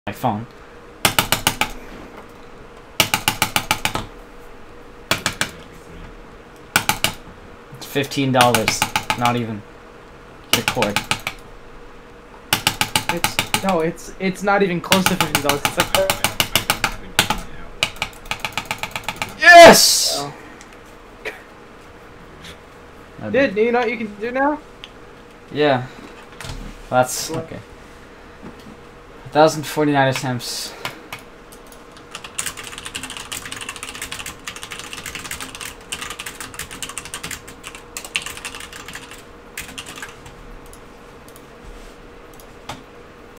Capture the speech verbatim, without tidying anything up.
my phone. It's fifteen dollars. Not even. Hit cord. It's no, it's it's not even close to fifty dollars. It's like yes. oh. Dude, do you know what you can do now? Yeah. That's okay. one thousand forty-nine attempts.